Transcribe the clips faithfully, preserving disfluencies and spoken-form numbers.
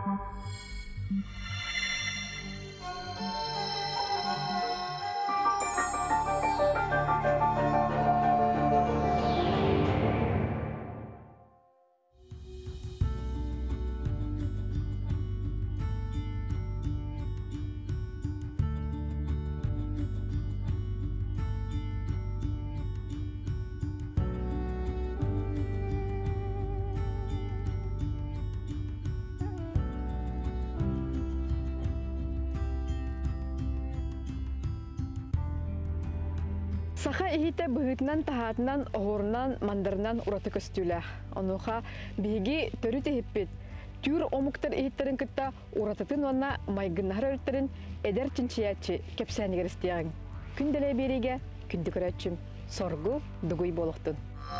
Саха ихите быгытнан тахатынан оғырынан мандарынан ураты көстүлә. Онуха биги төрү теппит. Түр омуктар ихиттерин кытта уратытын онна майгыннар өрттерин эдер чинчиячы кепсәнигер истеген. Күнделе бериге күндү көрөчүм соргу дугуй болохтун.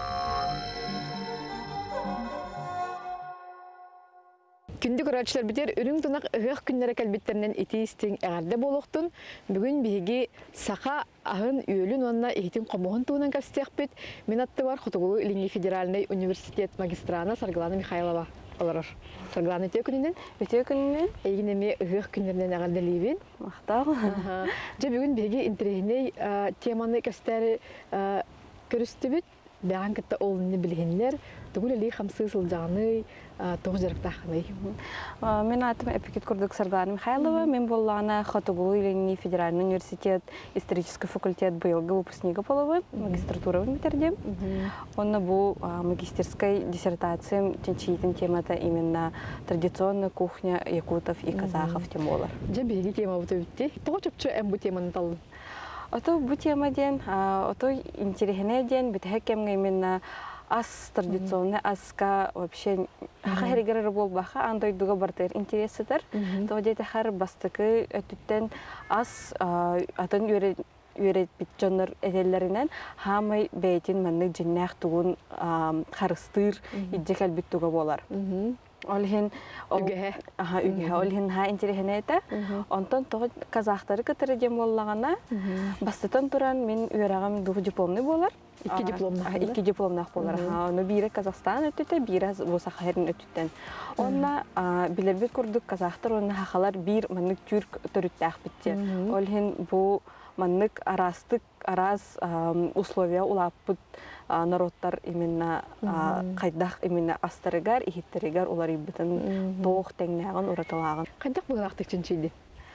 Күндү көрөчлөр битер үрүң тунак ыгык күннәре калбиттеринен итистин эгәрдә болохтун. Бүгүн биги саха ахын үөлүн онна ихитин комогун туунан кастыакпит. Мен атты бар Хотугулу Ильинский федеральный университет магистрана Сарглана Михайлова олорор. Сарглана өтө күнүнөн өтө күнүнөн эгинеме ыгык күннәренен эгәрдә либин. Мактау. Же бүгүн биги интернет теманы кастары көрүстүбүт. Бәгән кытта олны билгәннәр, түгел ли хамсы сылжаны, тоғыз жарыктахны. Мен атым Эпикет Курдук Сарглана Михайлова, мен боллана Хотугулу Ильинский федеральный университет исторический факультет быйылгы выпускнигы болобы, магистратура битердим. Онна бу магистерской диссертациям тенчийтин темата именно традиционная кухня якутов и казахов темолар. Же биги тема буту битти. Тогочопчу эм бу теманы талды. Ото бу тема ден, ото интересный ден, битһә кемгә именно ас традиционный аска вообще хәргәр бул баха андай дуга бартыр интересетер. То дете һәр бастыкы өттен ас атын юре юре питчоннар эделләреннән һәм бәйтин мәнне җиннәх тугын харыстыр иҗекәл бит туга булар. Олхин үгәһә аһа үгәһә олхин һә интересный әйтә. Онтан то казахтары кытыры дем буллагана бастытан туран мен үрәгәм дугы дипломны булар. Ике дипломны. Ике дипломны булар. Аны бире Казахстан өтте, бире булса Хәрин өттен. Онна билербит курдук казахтар онна хахалар бир мәнник түрк төрүттәх битте. Олхин бу мәнник арастык араз условия улаппыт народтар именно кайдах именно астарыгар ихиттеригар улар ибитен тоох теңнәгән уратылаган. Кайдак булактык чинчиди?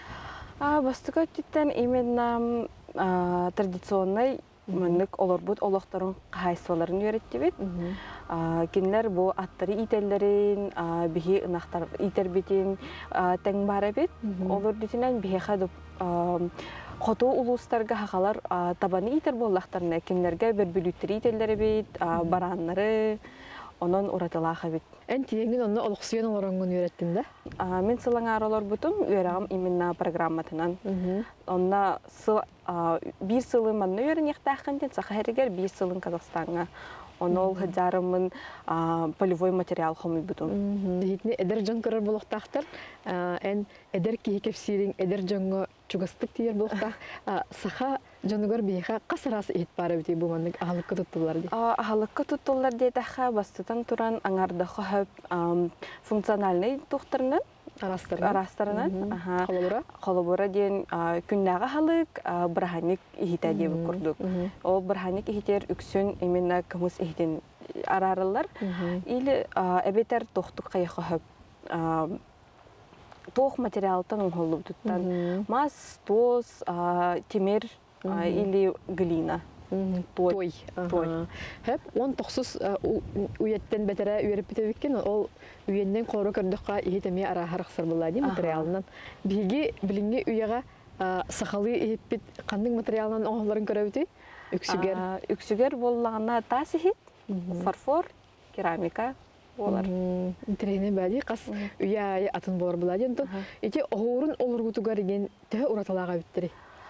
А бастыка титтен именно традиционный мәнник олар бут олохтарын хайсваларын өйрәтте бит. Кинләр бу аттары ителләрен бихи ынахтар итербитен тең бара бит. Олар дитенән бихи хадып Хоту улустарга хахалар табаны итер боллахтарына кеңләргә бер бүлүттер ителләре бит, бараннары, онон уратылаха бит. Ән тиеңген онны олықсыйын оларыңын өйрәттің да? Мен сылаңар олар бутум, өйрәғым именно программатынан. Онна бир сылын манны өйрән яқтақын ден, сақа әрігер бир сылын Казахстанға. Оны ол хәджарымын полевой материал хомый бутум. Дегетіне әдір жон көрір болуқтақтыр, ән әдір кейкеп сирин, әдір жонғы чугастык тиер болуқтақ. Сақа жонығыр бейха қасарасы ет бары бітей бұл манның ағалыққа тұттылар дей? Ағалыққа тұттылар дейдіға бастытан тұран аңарды қойып функциональный тұқтырынан, арастарынан. Қолыбыра? Қолыбыра дейін күннәға халық бірханик ихита дейбі күрдік. Ол бірханик ихитер үксін именно күміс ихитен арарылар. Или әбетер тоқтық қайы қойып тоқ материалтан ұңғылып тұттан. Мас, тоз, темер или глина. Той. Хәп, он тоқсыз уйеттен бәтәрі үйеріп бітебеккен, ол үйеннен қоры көрдіққа ехетеме ара харықсыр болады материалынан. Бігі білінге үйеға сақалы ехет қандың материалынан оғыларын көрі өте? Үксігер? Үксігер болағына тас ехет, фарфор, керамика олар. Интерене бәді қас үйе атын болар болады. Ете оғырын олар күтігер еген тәе ұраталаға өттірі?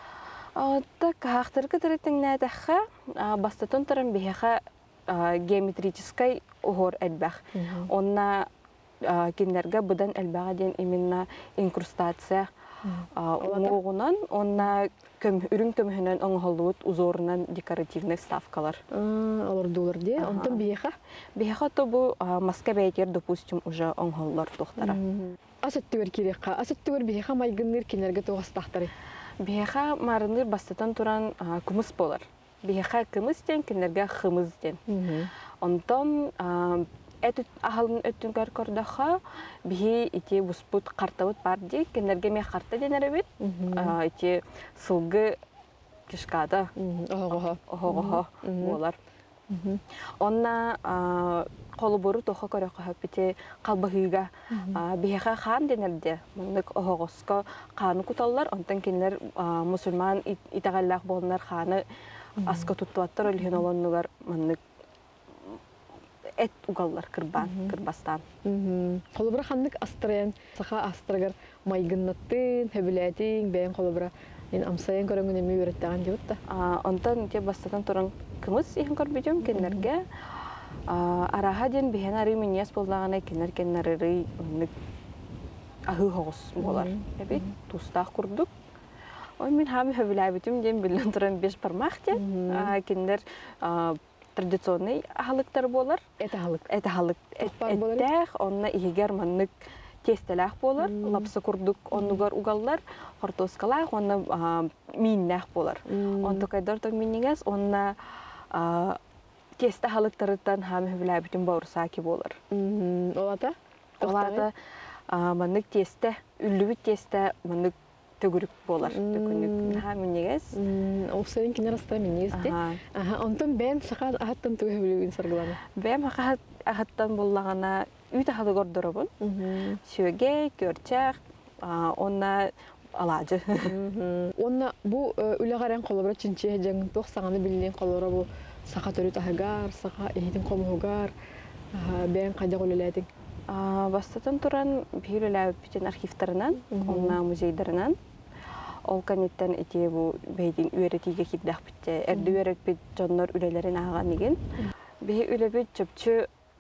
Так, хахтырга тәреттеңнәдәхә бастатон таран бехә геометрической огор әлбәх. Онна кинләргә будан әлбәгә ден именно инкрустация Оңоғынан, онна үрін көміхінен оңғалуыт узорынан декоративный ставкалар. Олар дулар де, онтан бейеха? Бейеха то бұл маска бәйтер, допустим, уже оңғалылар тоқтара. Асыттығыр керекқа, асыттығыр бейеха майгынныр кенерге тоғыстақтары? Бейеха марыныр бастатан туран күміс болар. Бейеха күміс ден, кенерге қымыз ден. Онтан әтіт ағалын өттіңгер көрдіға бейі ете бұспұт қартауыт бар дей, кенерге ме қарта денер өбет, ете сылғы кішкада оғоға болар. Онна қолы бұры тоқа көрі қойып бете қалбағыға бейеға қан денерде, мұндық оғоғысқа қаны күталылар, онтан кенер мұсылман итағаллақ болынар қаны асқа тұттуаттар өлген оланығар мұндық эт угаллар кырбан, кырбастан. Қолыбыра қандық астырайын, сақа астырығыр майгыннаттың, хөбіләтің, бәйін қолыбыра амсайын көріңін әмей өреттіған деп өтті? Онтан те бастатан тұрын күміс ең көрбедем кенлерге. Араға ден бейін ары менес болдағына кенлер-кенлер ары ағы хоғыз болар. Әбет, тұстақ күрдік. Мен хамы хөбіләбетім ден білін тұрын беш бармақ ден. Кенлер традиционный ахалыктар болар. Это ахалык. Это ахалык. Эттәх, онна игер маннык тестеләх болар. Лапсы курдук оннугар угаллар. Хортоскалах, онна миннәх болар. Онты кайдар тог миннигәс, онна тесте ахалыктарыттан хамы хүбіләбітін бауырсаки болар. Олата? Олата маннык тесте, үллүбіт тесте маннык төгүрүк болар. Төкүнүк хаминегес. Ол сен кинер аста минегес де. Онтон бәм сақа ағаттан түгі білуін сарғыланы? Бәм ағаттан болағана үйт ағады гордоробун. Сөге, көрчәк, онна алажы. Онна бұл үліғарен қолыбыра чинче жаңын тоқ сағаны білден қолыбыра бұл сақа төрі тағығар, сақа ехетін қомығығар, бәм қайда қолыләдің? Бастатын туран бейір өләуіп бітен архивтарынан, онна музейдарынан. Ол канеттен әте бұл бәйден үйеретіге кеддәқ бітті. Әрді үйерет біт жонлар үлелерін ағаған еген. Бей үлебет жөпчі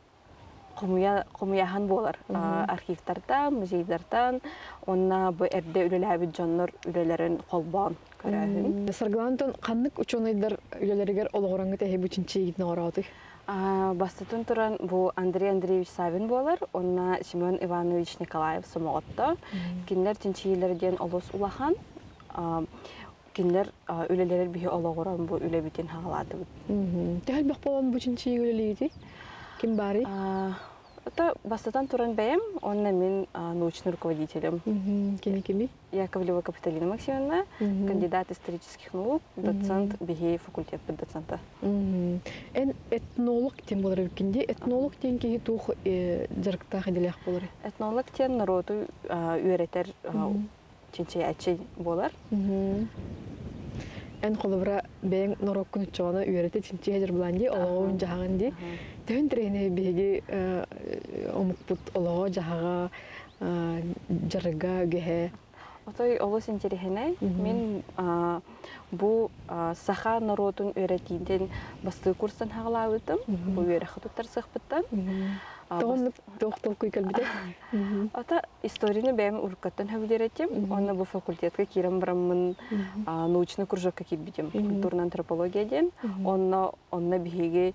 құмияхан болар. Архивтардан, музейдардан, онна бұл әрді үлеләуіп жонлар үлелерін қолбан көрәхін. Сарғылантын қанлық учонайдар үлелерігер олғыраңғы тәхе бүчінші егітін ораутық? Бастатын туран бұл Андрей Андреевич Савин болар, онна Семен Иванович Николаев Самоғытта. Кенлер тінчейлерден олыс улахан, кенлер өлелерер бейі олағыран бұл өле бітен хағалады. Тәхіл бақ болан бұл тінчей өлелейді? Кем бары? Бастatan туран бәйім, онна мен научный руководителем. Кеме-кеме? Яковлева Капиталина Максимовна, кандидат исторических наук, доцент бігей факультет под доцента. Ән этнолог тем болар өкінде, этнолог тен кейі туқ жарықта қаделяқ болар? Этнолог тен народу үйретер ченчей әтшей болар. Ән қолыбыра бәйін норок күн үтчоғаны үйреті ченчей әжір бұланде, олағауын жағаған де. Тәуін тірейіне бейге омықпұт олаға жағаға, жарыға, үгеге. Отой олыс интерехіне, мен бұл саха народун үйретейден басты курстан хағылауытым, бұл үйрехі тұттар сықпыттан. Тоғынлық тоқтыл көй кәлбіде? Ата историяны бәйім ұрыққаттан хөбілдер етем, оны бұл факультетке керім бұрамын научный кружокқа кетбедем, культурна антропология ден, онына бігеге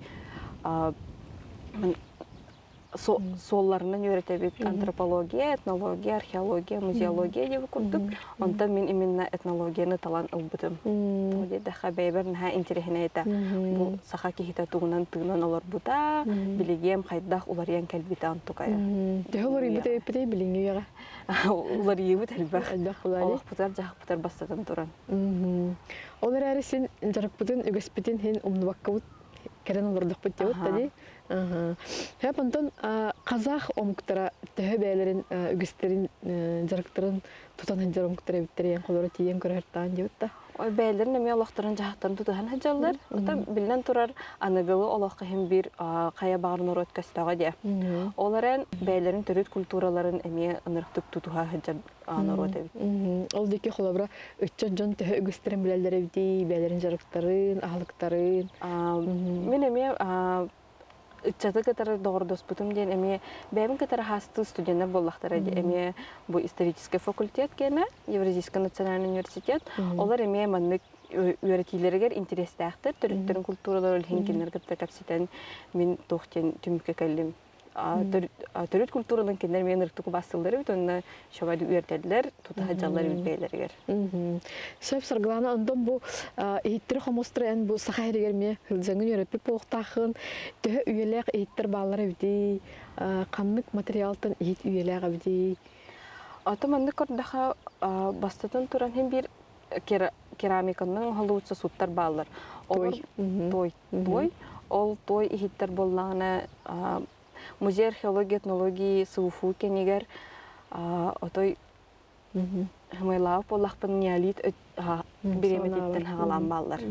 солларынан үйретебет антропология, этнология, археология, музеология деп күрдік. Онтан мен именно этнологияны талан ұлбытым. Дәқа бәйбір нәға интерехіне еті. Бұл сақа кехіта туғынан тұғынан олар бұта, білігем қайдақ олар ең кәлбеті антуқая. Дәға олар ебіті өпіте біліңі еға? Олар ебіт әлбәқ. Олақ бұтар, жағық бұтар бастатан тұран. Олар әрі сен жарық бұтын, үгіспетін хен ұмны баққа бұт, кәрін олардық бұт деп өтті. Хәп онтон қазақ омуктара төһө бәйлерин үгістерин жарықтарын тутан ханжар омуктара биттерен қолары тиен көрәрттан деп өтті. Ой бәйлерин эме олақтарын жақтарын тутан ханжалар. Ота билен турар анығылы олаққа хем бір қая бағырын орот көстіға де. Оларын бәйлерин төрет культураларын эме анырықтып тутуға ханжар анырот әбіт. Ол деке қолабыра үтчен жон төһө үгістерин білелдер әбіті, бәйлерин жарықтарын, ағылықтарын. Мен эме ыччаты кытары доғырдос бұтым ден әме бәймін кытары хасты студенттер боллақтары әме бұл исторический факультет кеме, Евразийский национальный университет, олар әме маннык үйретилергер интересті әқтір, түріттерін культуралар өлген кенлер кітті кәпсетен мен тоқтен түмікке кәлім. Төрүт культуралын кендер мен ырктыку басылдары бит, онна шабайды үйертелдер, тута хаджалар үйбейлергер. Сөп саргылана ондон бу эйттер хомостырын бу сахайрегер ме хылжаңын үйретпеп болуқтақын, төһө үйелек эйттер баллары бити, қаннык материалтын эйт үйелек бити. Ата манны көрдаха бастатын туран hem bir керамиканың халуутса суттар баллар. Той. Той. Той. Ол той эйттер боллағына Музей археологии, этнологии, сылуфу кенегер, отой хымайлау болақпын неолит береметтен хағалан баллар.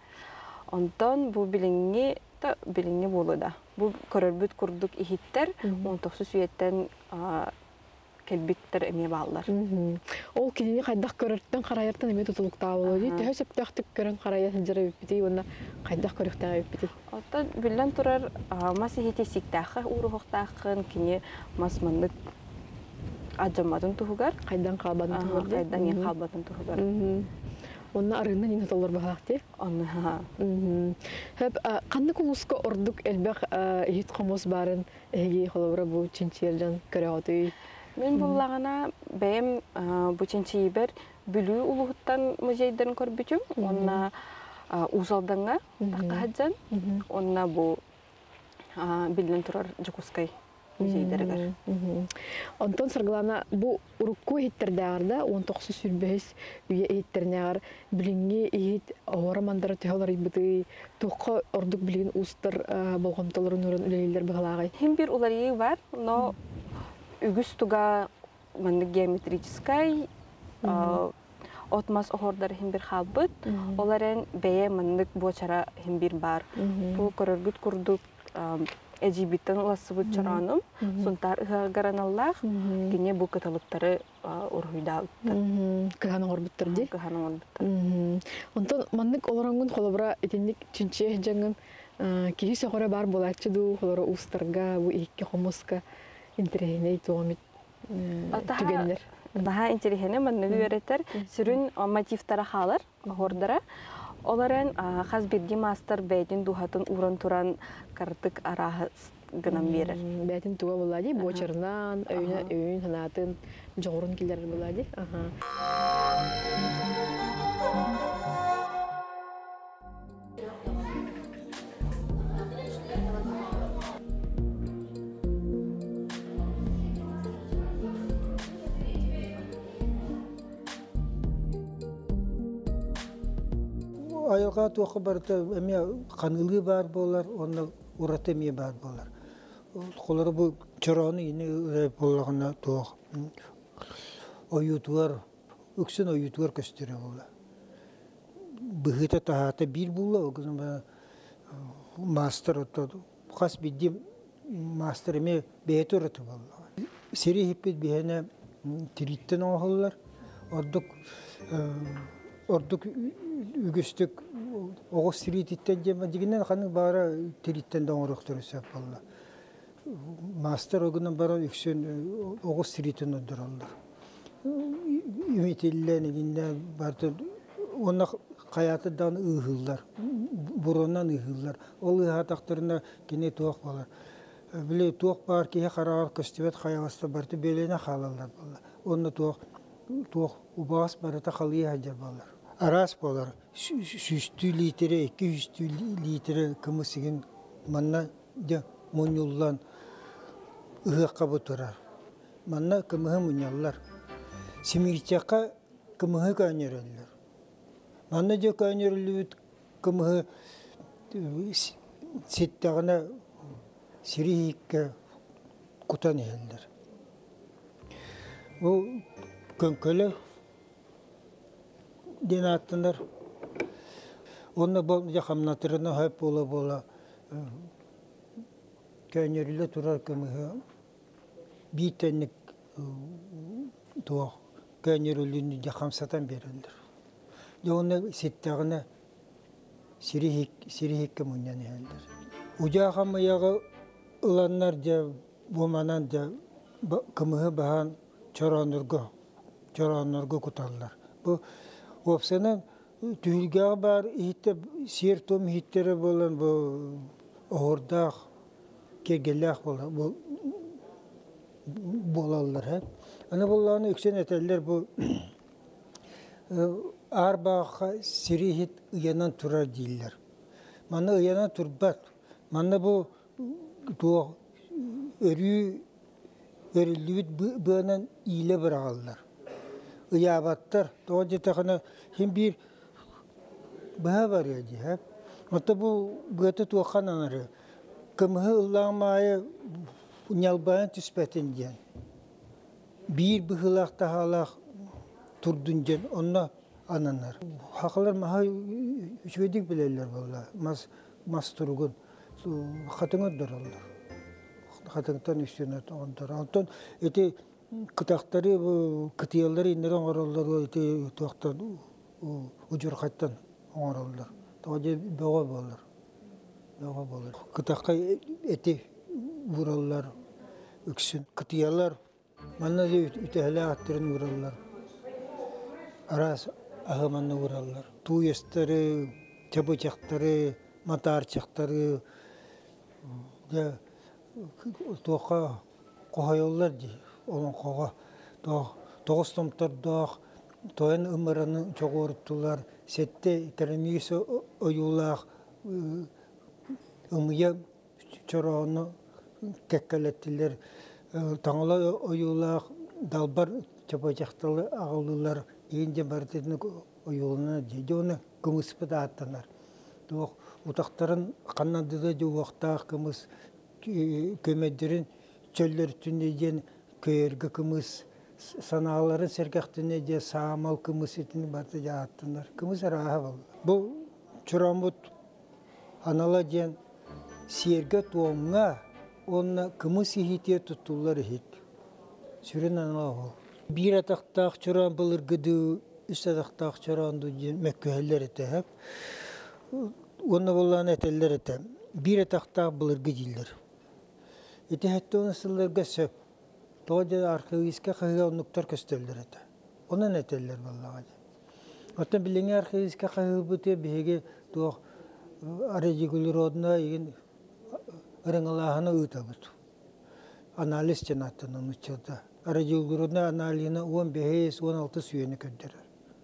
Онтан бұл біліңге та біліңге болу да. Бұл көрірбіт күрдік ихиттер, он тоғыз сүйеттен кәлбіттер әме баллар. Ол кенені қайдақ көрірттен қарайырттан әме тұтылықта болу дейді. Төһө сөптіқтік көрін қарайырттан жыры өппеті, онына қайдақ көріқтен өппеті. Ота білден тұрар мас ехете сиктақы, ұрығықтақын, кене мас мандық аджамадың тұғығар. Қайдан қалбадың тұғығар. Қайдан ең қалбадың тұғығар. Онна арығынан ең аталар бағақ де? Онна, ха. Қанды құлысқа ордық әлбәқ ехет қомыз барын әге қолабыра бұл ченчелден көрі ғады? Мен бұллағына бәйім бұчынчы ебер бүлі ұлығыттан музейдерін көрбітім. Онна ұзалдаңа таққа хаджан. Онна бұл білден тұрар Жукускай музейдерігер. Онтон сарғылана бұл ұрыққу ехеттердіғарда он тоғыз сүрбәс үйе ехеттерінеғар білінге ехет оғырамандары түйалар ебіді тұққа ордық білген ұстыр болғамталарын ұрын үлелер бұғалағай. Хем бір олар егі бар, но үгіс туга мандык геометрическай отмас оғырдар хем бір халбыт, оларын бәе мандык бочара хем бір бар. Бұл көріргіт күрдік әжибіттен оласы бұд чараным, сонтар ұғараналлақ, гене бұл каталыптары ұрғыйда алыптыр. Кыханың орбыттыр де? Кыханың орбыттыр. Онтан мандык оларыңын қолабыра етіндік чүнче жәңін кейі соғыра бар болатчы ду, қолары ұстарға, бұл екке қомысқа интерехіне туғамет түгенлер. Daha интерехіне манныгы өретер, сүрін мотивтара қалар, ғордара. Оларын қаз берді мастер бәйден дұғатын ұрын тұран картык арағы гынан берір. Бәйден туға болады, бочарынан, өйін, өйін, ханатын, жоғырын келер болады. Айылға тоқы барды, әме қанылы бар болар, оны ұраты әме бар болар. Қолары бұл чыраны ені үрәй болағына тоқ. Ойытуар, өксін ойытуар көстері болар. Бұғыта тағаты бір болар, оғызын мастер отады. Қас биддем мастер әме бәйті ұраты болар. Сері хеппет бәйіне тириттен оғылар. Ордық үгістік оғыз тиреттен жема дегеннен қаның бары тиреттен де оңырық түрісі болла. Мастер оғынан бары үксен оғыз тиреттен өндір олды. Үметелілен егеннен барды, оны қаятыдан ұғылдар, бұрыннан ұғылдар. Ол ұғатақтарына кене туақ болар. Біле туақ бар кейі қарағар көстебет қаявасты барды белене қалалар болар. Оны туақ ұбағас барыта қалығы әдер болар. Арас болар, сүсті литері, екі жүсті литері кімісіген манна де мұнюллан ұғыққа бұтырар. Манна кімігі мұнялар. Семиртяққа кімігі кәнерелер. Манна де кәнерелер кімігі сеттағына сирейікке құтан елдер. Бұл көнкөлі ден аттындар. Оны бұл жақамнатырына хөп бола-бола кәнерлі тұрар көмігі бейтенік туақ кәнерліліні жақамсатан берілдір. Оны сеттағына сирихекке мұниян елдір. Ұжағам аяғы ыланнар же буманан же кымыһы баһан чоронурго чоронурго куталлар. Бу опсенен түйілгеға бар ихте сер том ихтері болан бу ордақ кегеллах бола бу болалар. Аны болланы үксен этеллер бу арбаға сирихит ыянан турар дейілер. Маны ыянан турбат. Маны бу туа өрі өрілуіт бұғынан ийле бірағалар. Ыябаттар. Тоға жетақына хем бір бұға бар еді. Мата бу бұғаты туақан анары. Кымығы ұлламайы ұнялбайын түспәтін ден. Bir bıhılaq tahalaq turdun gen onna ananlar. Haqlar maha üçvedik bilerler valla. Mas mas turgun. Xatыңı durallar. Xatыңtan üstüne onlar. Ondan eti kıtaqları bu kıtiyalları indiren orallar eti tuaqtan ucur xattan orallar. Tawaje bağa bollar. Bağa bollar. Kıtaqqa eti vurallar. Üksün kıtiyalar manna ütehele attırın vurallar. Aras ahımanna vurallar. Tuyestarı, çabıçakları, matarçakları ya toqa qohayollar di. Onun qoğa toğuz tomtar dağ toyan ımıranı çok oruttular. Sette tereniyse oyulaq ımıya çorağını kekkelettiler. Tağla oyulaq dalbar çapacaktalı ağlılar iyince barıtını oyuluna dedi. Onu kımıspı da attılar. Utaqtarın qannadıda juwaqtaq kımız kömedirin çöller tündeyden köyerge kımız sanaların sergaqtine de sağmal kımız etini barıtı attılar. Kımız raha oldu. Bu çuramut anala den serge tuğumna Onna kımız ihitiye tuttular ihit. Sürün anala ol. Bir ataqtaq çuran bulur gıdı, üst ataqtaq çuran duyun mekköheller ete hep. Onna bollan eteller ete. Bir ataqtaq bulur gıdiller. Ete hette onu sıllarga söp. Toğaca arkeviska qıhıga onuktar kösteller ete. Onun eteller vallaha. Otan bilenge arkeviska qıhıga bute bihege toğ aracı gülür oduna egin Rıngılağını ıtabıt. Analiz cenatının uçurda. Aracı uğruna analini on beş on altı süyeni köndürür.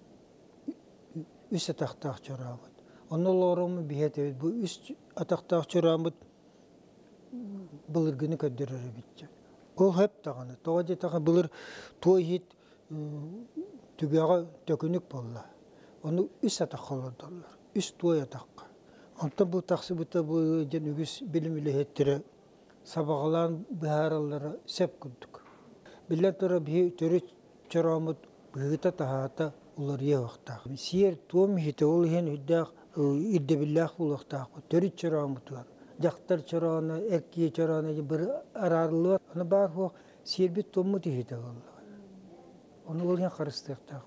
Üst ataqtaq çorabıt. Onun olarımı bihet evet. Bu üst ataqtaq çorabıt bılırgını köndürür bitecek. O hep tağını. Toğacı tağı bılır tuğ hit tübeğe tökünük bolla. Onu üst ataqalardarlar. Üst tuğ ataqqa. Ondan bu taksibıta bu cenügüs bilim ile hettere sabahlan biharallara sep kurduk. Billet tora bir törü çoramut bihita tahata ular ye vaqta. Siyer tuğum hite ol hen hüddaq irde billah ul vaqta. Törü çoramut var. Jaktar çorana, erkiye çorana bir ararlı var. Ona bar ho siyer bir tuğumu hite vallahi. Onu ol hen karıştıq taq.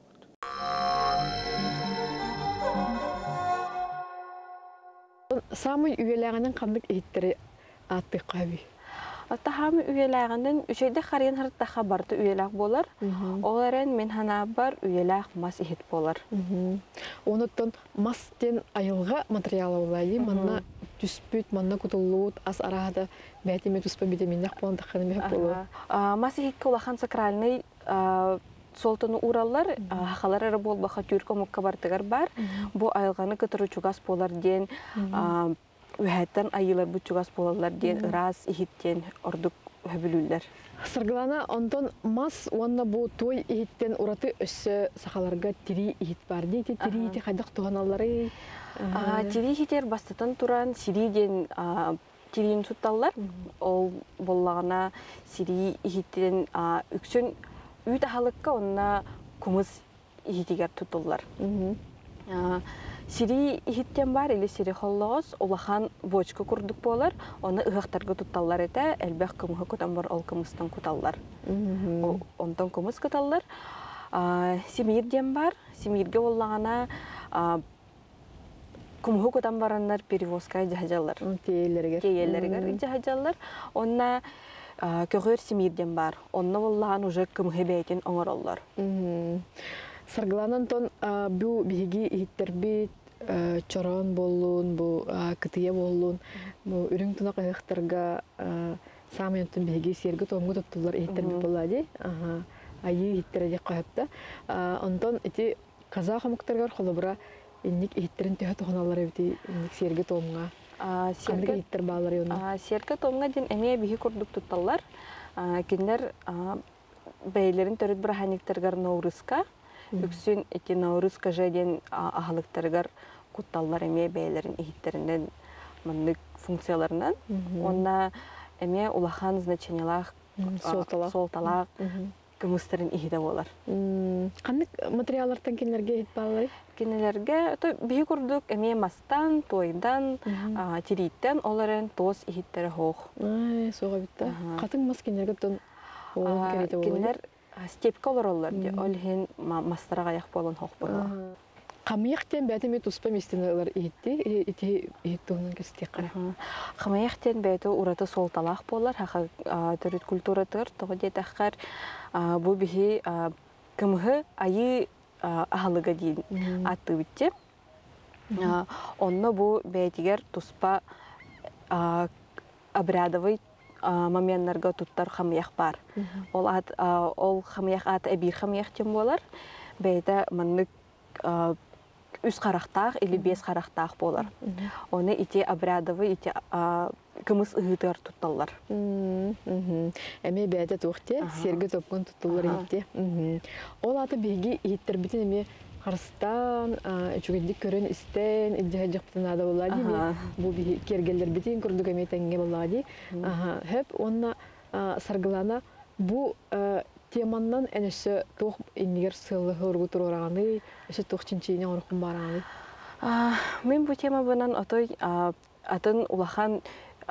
Самый üyelerinin kandık eğitleri attık qabi. Ata hamı üyelerinin üçeyde xariyen harıttaxa bardı üyeler bolar. Olaren men hana bar üyeler mas ehit bolar. Onuttan masten ayılga materyal olayı. Manna tüspüt, manna kutullut, as arada bәтеме tuspı bidemindak bolan taqqanı mehep olur. Mas ehit kolaxan sakralini Солтаны ураллар, хақалар әрі бол бақа түркі мұққа бартығар бар. Бұ айылғаны күтірі чугас болар ден, өйәттен айылар бұ чугас болалар ден, ырас, ихиттен, ордық өбілілер. Сырғылана, онтон мас, онна бұ той ихиттен ұраты өссі сақаларға тiri ихит бар дейді. Тiri ихиті қайдақ туғаналары? Тiri ихитер бастатан тұран, сириден тирин сұтталар. Ол боллағына сири ихиттен үксін Үйт ахалыққа онына күміз ихитигер тұтылар. Сири ихиттен бар, или сири холлағыз, олахан бочка күрдік болар, оны ұғақтарға тұтталар еті, әлбәқ күмігі күтан бар, ол күмістен күталар. Онтан күміз күталар. Семирден бар, семирге олағана кумху кутан бараннар перевозка жахажалар. Тиеллерге. Кейеллерге жахажалар. Онна көгөр семирден бар. Онна боллаан уже кумху бәйтен оңороллар. Саргланан тон бу биги ихтербит чорон боллун, бу кытыя боллун, бу үрүң тунак ыхтарга самыйынтын биги серге томгу тоттулар ихтербит боллади. Ага. Айы ихтерде кайыпта. Онтон эти казах хамыктаргар холобра инник ихтерин төһө тоханалар эти инник серге томга. Серге ихтер балар юна. Серге томга ден эмие биги курдук тутталар. Киндер бәйлерин төрөт браханиктаргар Наурызка. Үксүн эти Наурызка жаден ахалыктаргар кутталлар эмие бәйлерин ихтеринен мындык функцияларынан. Онна эмие улахан значениялах солталак кымыстарын ихиде болар. Кандык материаллардан кинерге хит балары? Кинелерге бии курдук эмие мастан, тойдан, тириттен оларын тоос ихиттері хоох. Ай, соға битті. Катын мас кинерге тон оғын керейді болар? Кинелер степка олар олар. Ол хен мастараға яқ болын хоох болар. Қамияқтен бәті мет ұспа местенелер ихитті? Ити ихитті оның кестек қара? Қамияқтен бәті ураты солталақ болар. Хақа түріт культура тұр. Тоғы детаққар бұл бігі кымғы айы ахалыга дейін атты бітті. Онны бұл бәйтігер тұспа обрядовый моментларға тұттар қамияқ бар. Ол қамияқ аты әбір қамияқтен болар. Бәйті мұнны үз қарақтақ или бес қарақтақ болар. Оны ите обрядовый, ите кымыз ұғытығар тұтталар. Әме бәді тоқты, сергі топқын тұтталар етті. Ол аты бейге еттір бітін әме Қарыстан, үчігіндік көрін істен, үлдіға жақтын ада болады. Бұл кергелдер бітін күрдік әме тәңге болады. Хөп, онына сарғылана бұл теманнан әнесі тоқ иннігер сылығы ұрғы тұр орағаны, әші тоқ чинчейіне орықын барағаны? Мен бұл тема бұнан отой атын улахан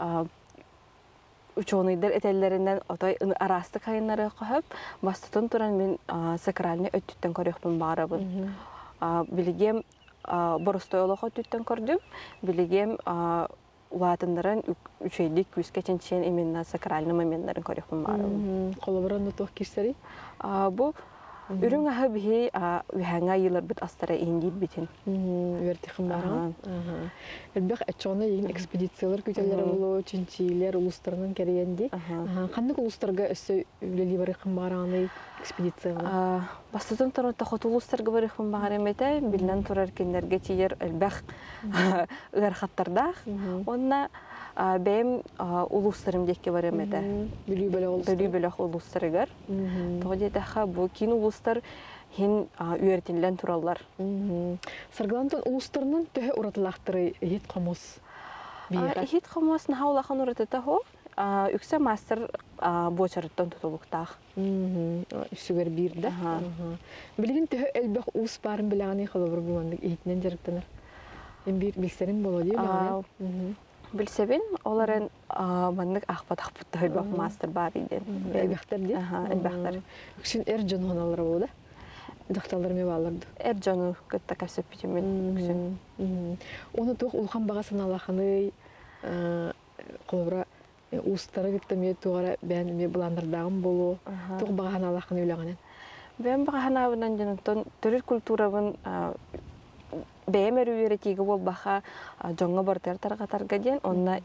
ученыйдар этеллеринен отой арасты кайыннары қағып, бастытын туран мен сакраліне өттіттен көрекпін барабын. Білігем борыстой олығы өттіттен көрдім, білігем улатындарын үчейдік күске ченчен именна сакралны моменттарын көрекпін барабын. Қолыбыран ұтық керсері? Бұл үрің ағы бігі үйәңа елір біт астара еңдейд бітін. Өртіқін барған? Әлбәқ әтчоғына еген экспедициялар көтелері болу, ченчейлер, ұлыстарының кәрейенде. Қандық ұлыстарға өсі өлелі барықын барғаны экспедицияға? Бастытын тұрынта қот ұлыстарға барықын бағар еметі, білінен тұрар кендерге тейер әлбәқ ұғарқаттардақ. Онына бәйім ұлыстарым декке бар еметі. Бүлі бөлі ұлыстарығар. Тоғы детаға бұл кейін ұлыстар хен үйертінлен тұралар. Сарғылантын ұлыстарының төхі ұратылақтыры ет қамыз? Ет қамыз наға олақан ұратыта хоқ. Үксе мастер бочарыттан тұтылықтақ. Үсігер бірді. Білген төхі әлбәқ ұлыс барын білағаны қалабыр бұландық етінен жарықтаныр. Мен бір білсерін болады еу? Білсебен, оларын маңнық ақпат-ақпытта әлбәқ мастер бар еден. Әлбәқтар де? Әлбәқтар. Үксін әр жон ғаналары болды? Дақталар ме баларды? Әр жоны көтті кәсіп бітімен үксін. Оны тоқ ұлған баға саналақыны қолыбыра ұстары күтті ме туғара бән ме бұландырдағым болу, тоқ баға саналақыны өліғанен? Бән баға санабынан жанықтан түрір культуравын бәймер үйретегі бол бақа жоңға бартар тарғатарға ден, онына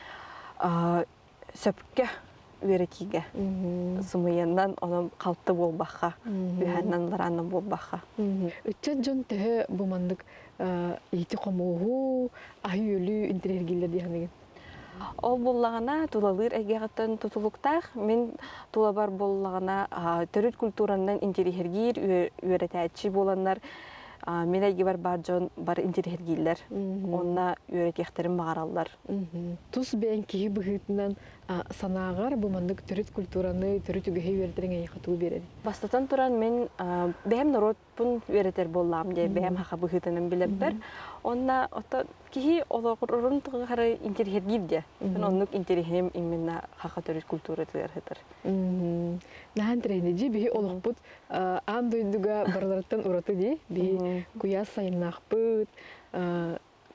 сөпке үйретегі сымыяндан оны қалты бол бақа, үйәннан лараннан бол бақа. Үтчет жон тәхі бұмандық еті қомуғу, ай өлі интерергелер дейханеген? Ол боллағана тулалыр әгеғаттан тұтылықтақ. Мен тула бар боллағана түріт культурандан интерергер үйретәтші боланлар. Мен әйге бар бар жон бар интерергерлер. Онына үйретектерін бағаралар. Тұс бән кейі бұғытынан санағар бұмандық түріт культураны, түріт үгіғі үйертерін әйі қатуы береді? Бастатан тұран мен бәйім народ бұн үйретер боллам де, бәйім хақа бұғытының біліп бір. Онына кейі олағырын тұғары интерергер де. Мен онық интерегенем именна хақа түріт культуры тұғыр хытыр. Нәһән тірейді бігі олық бұд аң дойдуға барларыттан ұраты де, бігі күя сайынақ бұд,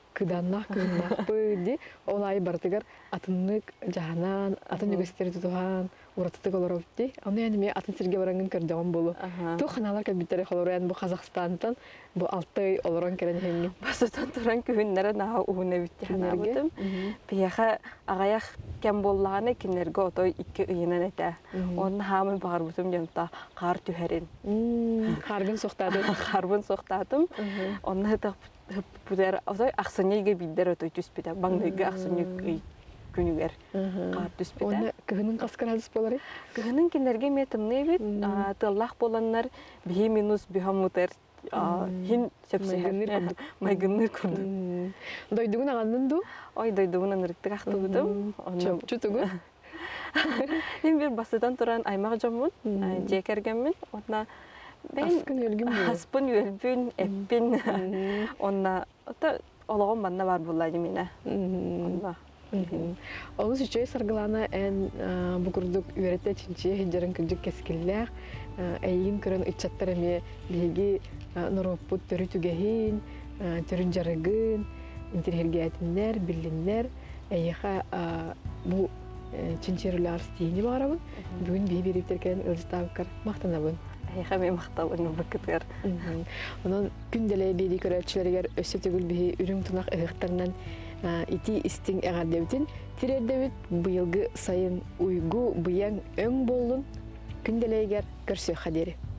кыданнах кыданнахпы ди олай бартыгар атыннык жаһанан атын үгестери тутуган уратыты колоруп ди аны эми мен атын сирге барангын көрдөгөн болу ту ханалар кабиттери колоруян бу Казакстантан бу алты олорон керен хеңги басытан туран күннәре наа уна битти ханабытым бияха агаяк кем боллаганы кинерге отой икки ыйынан эте онун хамы бар бутум жамта кар түһәрин карбын соктады карбын соктатым онны да бүдер отой аксынеге бидер отой түспүдө баңдыга аксыне күнүгер кар түспүдө оны кыгынын каскарадыс болар кыгынын кинерге метимне бит тыллах боланнар би минус бихамутер хин сөпсөгөннөр майгынныр курдук дойдугун аганын ду ой дойдугун анырыктык актыбытым чутугу мен бир басыдан туран аймак жомун жекергенмин онна аскын өлгүн аспын өлбүн эппин онна ота ологон банна бар буллайды мене онна Олу сүчөй саргылана ән бұқырдық үйретті чинче хеджерін күлдік кескілләқ, әйін көрін үтчаттар әме бейгі нұроппыт түрі түгәхін, түрін жарығын, интерхерге әтінлер, білінлер, әйіға бұл чинчерілі арстейіне бағарабын, бүгін бей беріптеркен ылжыстағықар мақтанабын. Әйіға мен мақталыны бұқытығар. Оның күнделей бейді көрәтшілергер өсі түгіл бей үрің тұнақ ұғықтарынан ити истин әғардебітін тирердебіт бұйылғы сайын уйгу бұян өң болын күнделейгер көрсі қадері.